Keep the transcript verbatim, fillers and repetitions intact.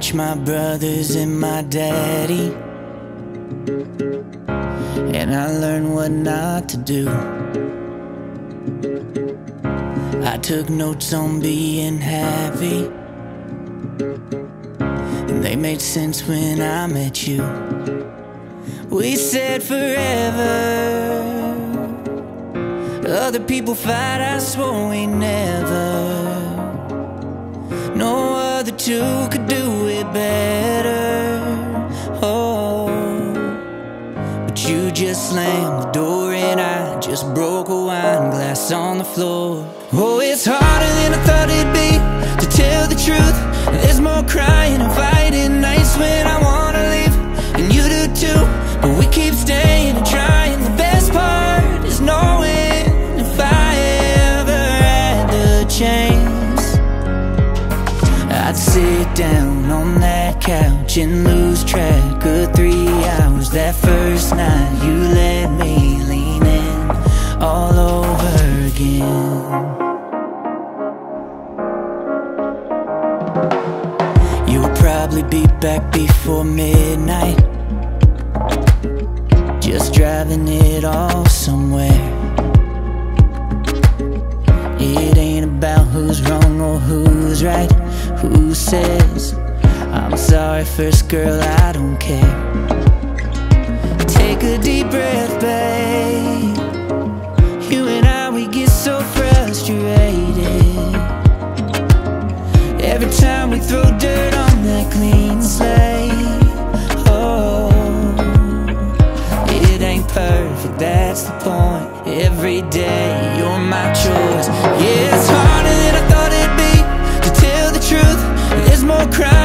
watched my brothers and my daddy, and I learned what not to do. I took notes on being happy, and they made sense when I met you. We said forever, other people fight, I swore we never. No other two could do it better. Oh, but you just slammed the door and I just broke a wine glass on the floor. Oh, it's harder than I thought it'd be to tell the truth. There's more crying and fighting nights when I wanna leave, and you do too. But we keep staying and trying. The best part is knowing if I ever had the chance, I'd sit down on that couch and lose track of three hours. That first night you let me lean in all over again. You'll probably be back before midnight, just driving it off somewhere. It ain't about who's wrong or who's right. Who says I'm sorry first, girl, I don't care. Take a deep breath, babe. You and I, we get so frustrated every time we throw dirt on that clean slate. Oh, it ain't perfect, that's the point. Every day you're my choice. Yeah, it's harder than I thought it'd be to tell the truth. There's more crying